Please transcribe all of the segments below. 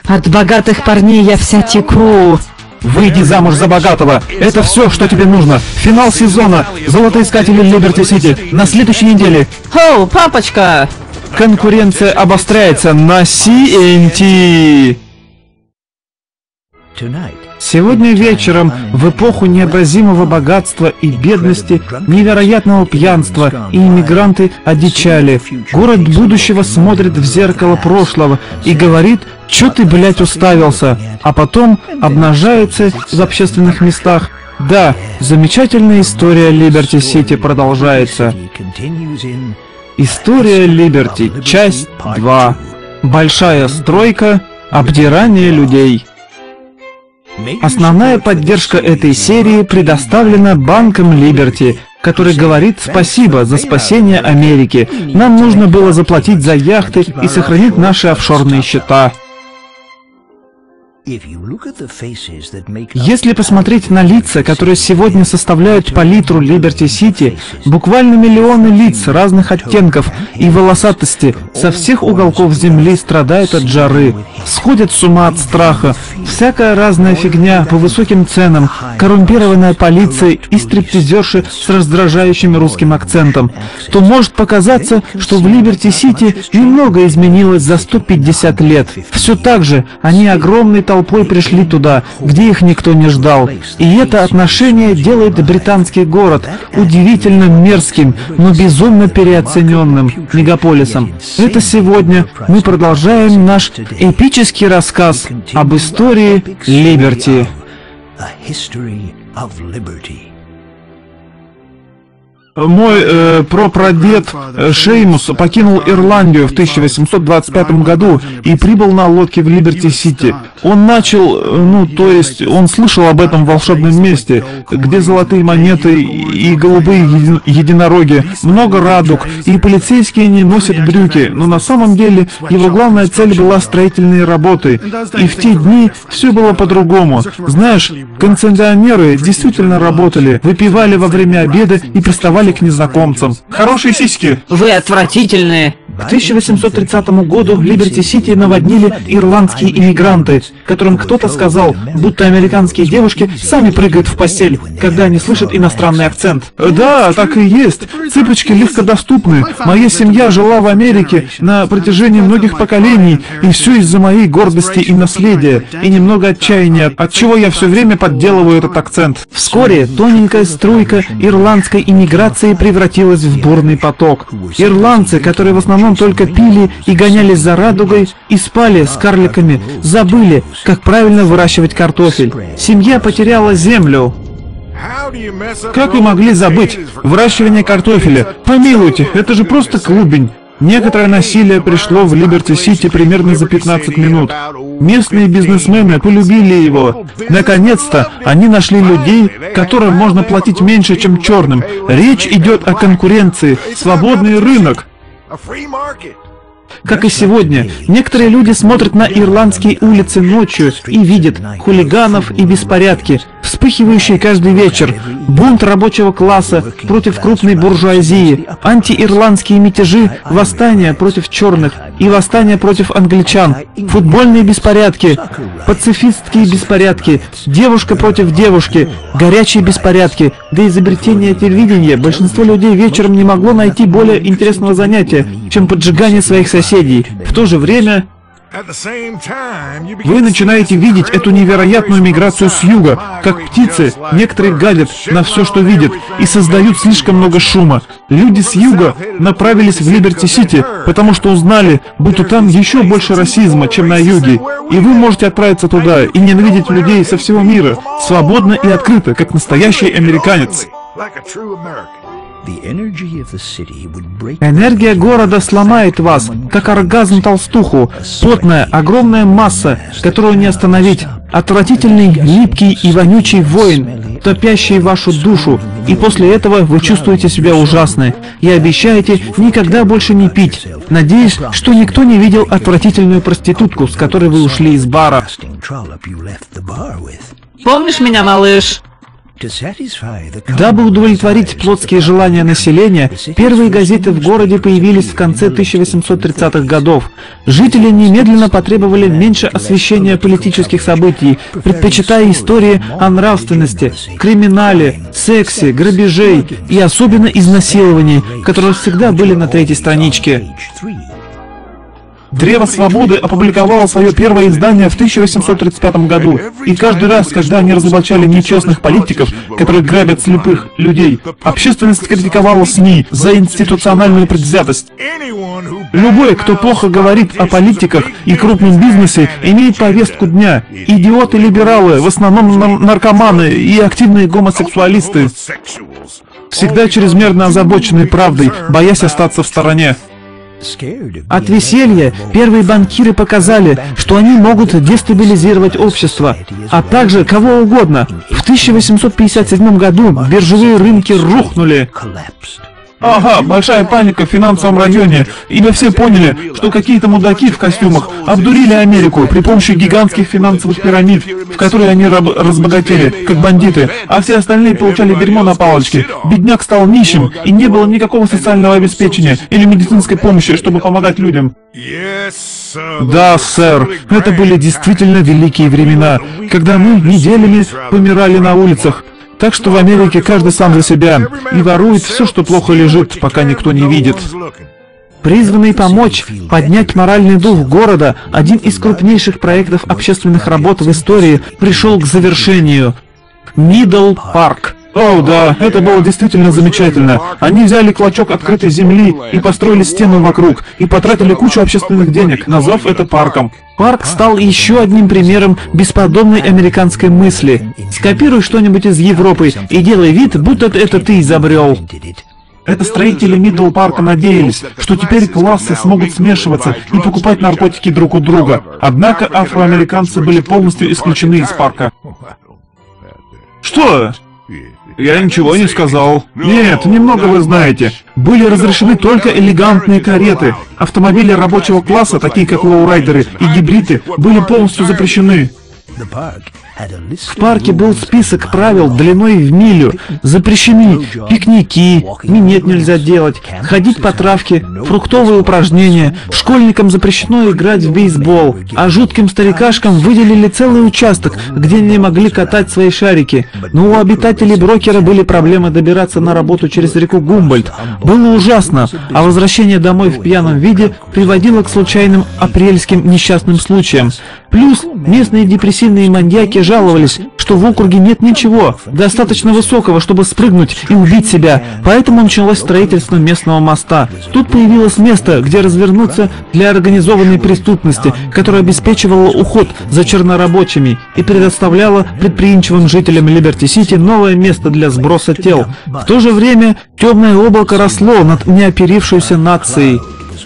От богатых парней я вся теку. Выйди замуж за богатого. Это все, что тебе нужно. Финал сезона. Золотоискатели Либерти Сити на следующей неделе. Оу, папочка! Конкуренция обостряется на TNT. Сегодня вечером, в эпоху необразимого богатства и бедности, невероятного пьянства, и иммигранты одичали. Город будущего смотрит в зеркало прошлого и говорит: «Чё ты, блядь, уставился?» А потом обнажается в общественных местах. Да, замечательная история Либерти Сити продолжается. История Либерти, часть 2. Большая стройка, обдирание людей. Основная поддержка этой серии предоставлена банком Либерти, который говорит спасибо за спасение Америки. Нам нужно было заплатить за яхты и сохранить наши офшорные счета. Если посмотреть на лица, которые сегодня составляют палитру Либерти Сити, буквально миллионы лиц разных оттенков и волосатости со всех уголков земли страдают от жары, сходят с ума от страха, всякая разная фигня по высоким ценам, коррумпированная полиция и стриптизерши с раздражающим русским акцентом, то может показаться, что в Либерти Сити немного изменилось за 150 лет. Все так же они огромной толпой пришли туда, где их никто не ждал. И это отношение делает британский город удивительно мерзким, но безумно переоцененным мегаполисом. Это сегодня мы продолжаем наш эпический рассказ об истории Либерти. Мой прапрадед Шеймус покинул Ирландию в 1825 году и прибыл на лодке в Либерти-Сити. Он начал, он слышал об этом волшебном месте, где золотые монеты и голубые единороги, много радуг, и полицейские не носят брюки, но на самом деле его главная цель была строительные работы. И в те дни все было по-другому. Знаешь, концессионеры действительно работали, выпивали во время обеда и приставали к незнакомцам. Хорошие сиськи! Вы отвратительные! К 1830 году Либерти-Сити наводнили ирландские иммигранты, которым кто-то сказал, будто американские девушки сами прыгают в постель, когда они слышат иностранный акцент. Да, так и есть. Цыпочки легкодоступны. Моя семья жила в Америке на протяжении многих поколений, и все из-за моей гордости и наследия, и немного отчаяния, от чего я все время подделываю этот акцент. Вскоре тоненькая струйка ирландской иммиграции превратилась в бурный поток. Ирландцы, которые в основном только пили и гонялись за радугой и спали с карликами, забыли, как правильно выращивать картофель. Семья потеряла землю. Как вы могли забыть выращивание картофеля? Помилуйте, это же просто клубень. Некоторое насилие пришло в Либерти-Сити примерно за 15 минут. Местные бизнесмены полюбили его. Наконец-то они нашли людей, которым можно платить меньше, чем черным. Речь идет о конкуренции, свободный рынок. Как и сегодня, некоторые люди смотрят на ирландские улицы ночью и видят хулиганов и беспорядки, вспыхивающие каждый вечер, бунт рабочего класса против крупной буржуазии, антиирландские мятежи, восстания против черных и восстания против англичан, футбольные беспорядки, пацифистские беспорядки, девушка против девушки, горячие беспорядки. До изобретения телевидения большинство людей вечером не могло найти более интересного занятия, чем поджигание своих соседей. В то же время вы начинаете видеть эту невероятную миграцию с юга. Как птицы, некоторые гадят на все, что видят, и создают слишком много шума. Люди с юга направились в Либерти-Сити, потому что узнали, будто там еще больше расизма, чем на юге. И вы можете отправиться туда и ненавидеть людей со всего мира, свободно и открыто, как настоящий американец. Энергия города сломает вас, как оргазм толстуху. Потная, огромная масса, которую не остановить. Отвратительный, липкий и вонючий воин, топящий вашу душу. И после этого вы чувствуете себя ужасно. И обещаете никогда больше не пить. Надеюсь, что никто не видел отвратительную проститутку, с которой вы ушли из бара. Помнишь меня, малыш? Дабы удовлетворить плотские желания населения, первые газеты в городе появились в конце 1830-х годов. Жители немедленно потребовали меньше освещения политических событий, предпочитая истории о нравственности, криминале, сексе, грабежей и особенно изнасилований, которые всегда были на третьей страничке. «Древо свободы» опубликовало свое первое издание в 1835 году, и каждый раз, когда они разоблачали нечестных политиков, которые грабят слепых людей, общественность критиковала СМИ за институциональную предвзятость. Любой, кто плохо говорит о политиках и крупном бизнесе, имеет повестку дня. Идиоты-либералы, в основном наркоманы и активные гомосексуалисты, всегда чрезмерно озабоченные правдой, боясь остаться в стороне. От веселья первые банкиры показали, что они могут дестабилизировать общество, а также кого угодно. В 1857 году биржевые рынки рухнули. Ага, большая паника в финансовом районе, ибо все поняли, что какие-то мудаки в костюмах обдурили Америку при помощи гигантских финансовых пирамид, в которые они разбогатели, как бандиты, а все остальные получали дерьмо на палочке. Бедняк стал нищим, и не было никакого социального обеспечения или медицинской помощи, чтобы помогать людям. Да, сэр, это были действительно великие времена, когда мы неделями помирали на улицах. Так что в Америке каждый сам за себя и ворует все, что плохо лежит, пока никто не видит. Призванный помочь поднять моральный дух города, один из крупнейших проектов общественных работ в истории пришел к завершению. Мидл Парк. О, да, это было действительно замечательно. Они взяли клочок открытой земли и построили стену вокруг, и потратили кучу общественных денег, назвав это парком. Парк стал еще одним примером бесподобной американской мысли. Скопируй что-нибудь из Европы и делай вид, будто это ты изобрел. Это строители Мидл Парка надеялись, что теперь классы смогут смешиваться и покупать наркотики друг у друга. Однако афроамериканцы были полностью исключены из парка. Что? Я ничего не сказал. Нет, немного вы знаете. Были разрешены только элегантные кареты. Автомобили рабочего класса, такие как лоурайдеры и гибриды, были полностью запрещены. В парке был список правил длиной в милю. Запрещены пикники, минет нельзя делать, ходить по травке, фруктовые упражнения. Школьникам запрещено играть в бейсбол, а жутким старикашкам выделили целый участок, где они могли катать свои шарики. Но у обитателей Брокера были проблемы добираться на работу через реку Гумбольдт. Было ужасно, а возвращение домой в пьяном виде приводило к случайным апрельским несчастным случаям. Плюс местные депрессивные маньяки жаловались, что в округе нет ничего достаточно высокого, чтобы спрыгнуть и убить себя, поэтому началось строительство местного моста. Тут появилось место, где развернуться для организованной преступности, которая обеспечивала уход за чернорабочими и предоставляла предприимчивым жителям Либерти-Сити новое место для сброса тел. В то же время темное облако росло над неоперившейся нацией.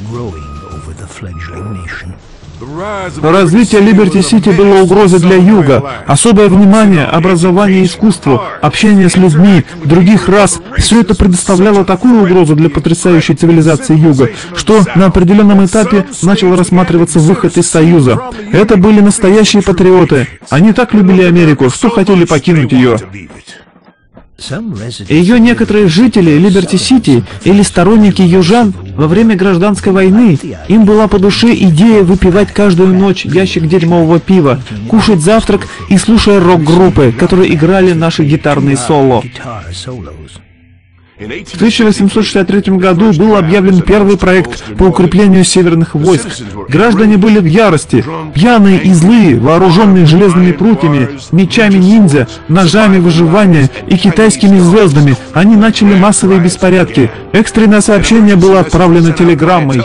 Развитие Либерти-Сити было угрозой для Юга. Особое внимание, образование, искусство, общение с людьми других рас — все это предоставляло такую угрозу для потрясающей цивилизации Юга, что на определенном этапе начал рассматриваться выход из Союза. Это были настоящие патриоты. Они так любили Америку, что хотели покинуть ее. Ее некоторые жители Либерти-Сити или сторонники южан во время гражданской войны, им была по душе идея выпивать каждую ночь ящик дерьмового пива, кушать завтрак и слушая рок-группы, которые играли наши гитарные соло. В 1863 году был объявлен первый проект по укреплению северных войск. Граждане были в ярости. Пьяные и злые, вооруженные железными прутьями, мечами ниндзя, ножами выживания и китайскими звездами, они начали массовые беспорядки. Экстренное сообщение было отправлено телеграммой.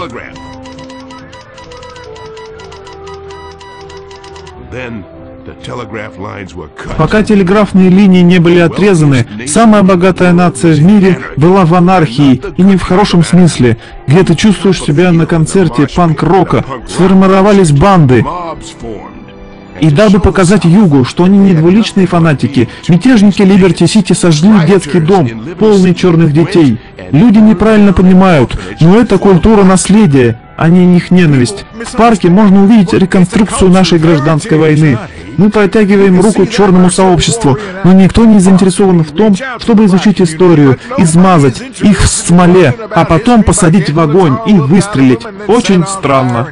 Пока телеграфные линии не были отрезаны, самая богатая нация в мире была в анархии, и не в хорошем смысле, где ты чувствуешь себя на концерте панк-рока, сформировались банды. И дабы показать Югу, что они не двуличные фанатики, мятежники Либерти-Сити сожгли детский дом, полный черных детей. Люди неправильно понимают, но это культура наследия. а не их ненависть. В парке можно увидеть реконструкцию нашей гражданской войны. Мы протягиваем руку черному сообществу, но никто не заинтересован в том, чтобы изучить историю, измазать их в смоле, а потом посадить в огонь и выстрелить. Очень странно.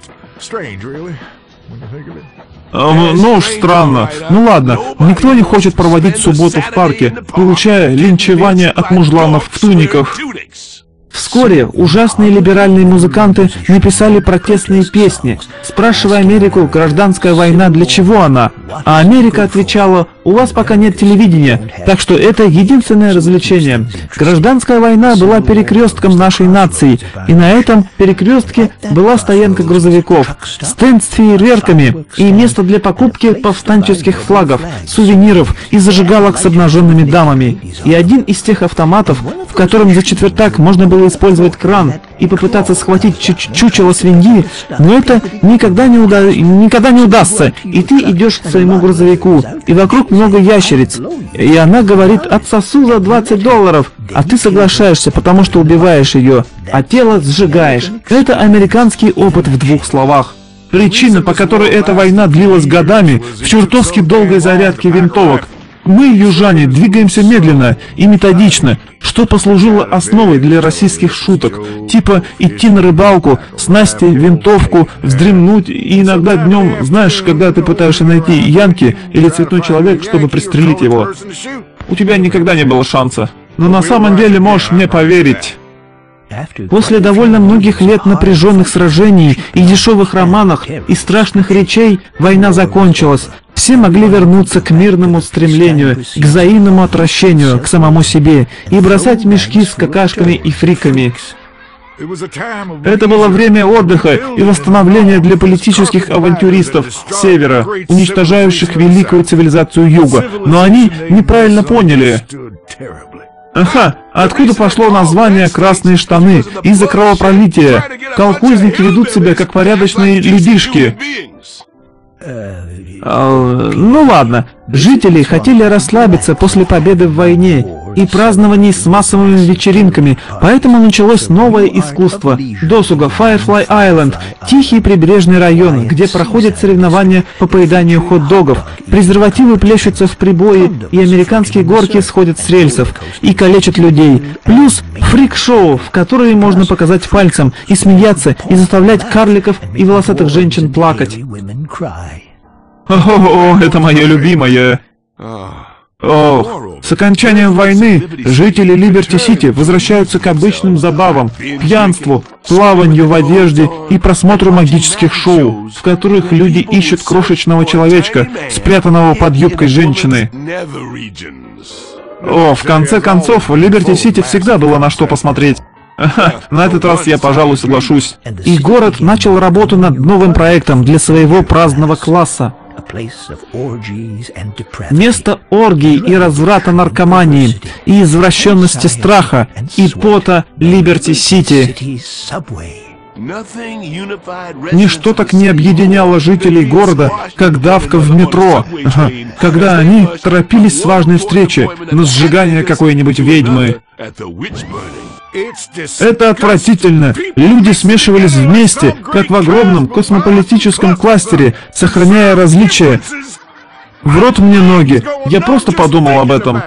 Ну уж странно. Ну ладно, никто не хочет проводить субботу в парке, получая линчевание от мужланов в туниках. Вскоре ужасные либеральные музыканты написали протестные песни, спрашивая Америку, гражданская война для чего она? А Америка отвечала: у вас пока нет телевидения, так что это единственное развлечение. Гражданская война была перекрестком нашей нации, и на этом перекрестке была стоянка грузовиков, стенд с фейерверками и место для покупки повстанческих флагов, сувениров и зажигалок с обнаженными дамами. И один из тех автоматов, в котором за четвертак можно было использовать кран и попытаться схватить чучело свиньи, но это никогда не удастся, и ты идешь к своему грузовику, и вокруг много ящериц, и она говорит: отсосу за $20, а ты соглашаешься, потому что убиваешь ее, а тело сжигаешь. Это американский опыт в 2 словах. Причина, по которой эта война длилась годами, в чертовски долгой зарядке винтовок. Мы, южане, двигаемся медленно и методично, что послужило основой для российских шуток, типа идти на рыбалку, снасти, винтовку, вздремнуть, и иногда днем, знаешь, когда ты пытаешься найти янки или цветной человек, чтобы пристрелить его. У тебя никогда не было шанса, но на самом деле можешь мне поверить. После довольно многих лет напряженных сражений и дешевых романов и страшных речей война закончилась. Все могли вернуться к мирному стремлению, к взаимному отвращению, к самому себе и бросать мешки с какашками и фриками. Это было время отдыха и восстановления для политических авантюристов с севера, уничтожающих великую цивилизацию юга, но они неправильно поняли. Ага, откуда пошло название «красные штаны»? Из-за кровопролития. Колхозники ведут себя как порядочные людишки. Ну ладно, жители хотели расслабиться после победы в войне и празднований с массовыми вечеринками, поэтому началось новое искусство – досуга Firefly Island, тихий прибрежный район, где проходят соревнования по поеданию хот-догов, презервативы плещутся в прибое, и американские горки сходят с рельсов и калечат людей, плюс фрик-шоу, в которые можно показать пальцем и смеяться, и заставлять карликов и волосатых женщин плакать. О, это мое любимое. С окончанием войны жители Либерти-Сити возвращаются к обычным забавам, пьянству, плаванию в одежде и просмотру магических шоу, в которых люди ищут крошечного человечка, спрятанного под юбкой женщины. В конце концов, в Либерти-Сити всегда было на что посмотреть. На этот раз я, пожалуй, соглашусь. И город начал работу над новым проектом для своего праздного класса. Место оргий и разврата, наркомании, и извращенности страха, и пота Либерти-Сити. Ничто так не объединяло жителей города, как давка в метро, когда они торопились с важной встречи на сжигание какой-нибудь ведьмы. Это отвратительно. Люди смешивались вместе, как в огромном космополитическом кластере, сохраняя различия. В рот мне ноги. Я просто подумал об этом.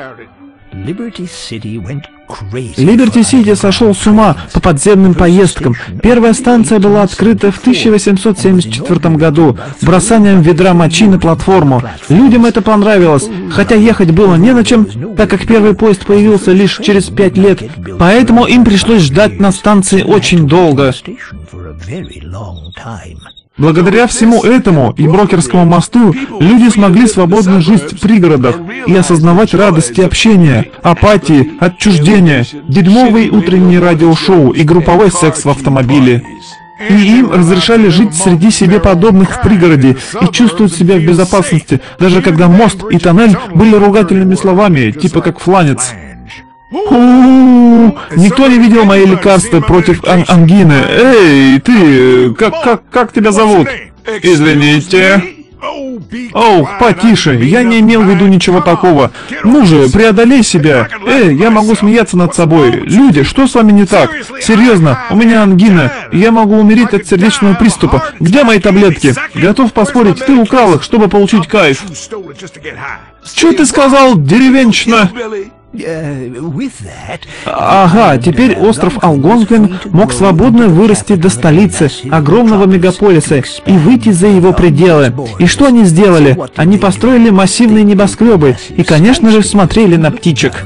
Либерти-Сити сошел с ума по подземным поездкам. Первая станция была открыта в 1874 году бросанием ведра мочи на платформу. Людям это понравилось, хотя ехать было не на чем, так как первый поезд появился лишь через 5 лет, поэтому им пришлось ждать на станции очень долго. Благодаря всему этому и Брокерскому мосту люди смогли свободно жить в пригородах и осознавать радости общения, апатии, отчуждения, дерьмовые утренние радиошоу и групповой секс в автомобиле. И им разрешали жить среди себе подобных в пригороде и чувствовать себя в безопасности, даже когда мост и тоннель были ругательными словами, типа как фланец. Никто не видел мои лекарства против ангины. Эй, ты, как тебя зовут? Извините. Оу, потише, я не имел в виду ничего такого. Ну же, преодолей себя. Я могу смеяться над собой. Люди, что с вами не так? Серьезно, у меня ангина. Я могу умереть от сердечного приступа. Где мои таблетки? Готов поспорить, ты украл их, чтобы получить кайф. Что ты сказал, деревенщина? Ага, теперь остров Алгонквин мог свободно вырасти до столицы, огромного мегаполиса, и выйти за его пределы. И что они сделали? Они построили массивные небоскребы и, конечно же, смотрели на птичек.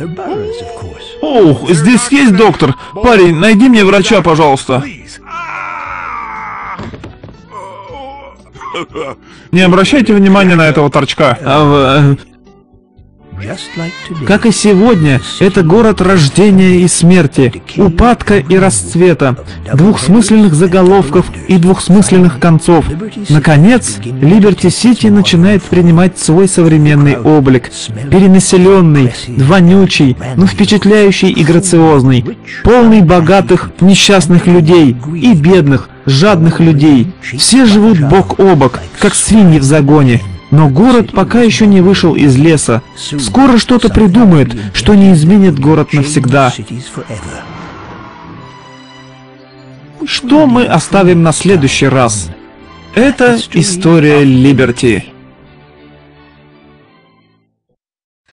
Ох, здесь есть доктор. Парень, найди мне врача, пожалуйста. Не обращайте внимания на этого торчка. Как и сегодня, это город рождения и смерти, упадка и расцвета, двухсмысленных заголовков и двухсмысленных концов. Наконец, Либерти-Сити начинает принимать свой современный облик. Перенаселенный, вонючий, но впечатляющий и грациозный, полный богатых, несчастных людей и бедных, жадных людей. Все живут бок о бок, как свиньи в загоне. Но город пока еще не вышел из леса. Скоро что-то придумает, что не изменит город навсегда. Что мы оставим на следующий раз? Это история Либерти.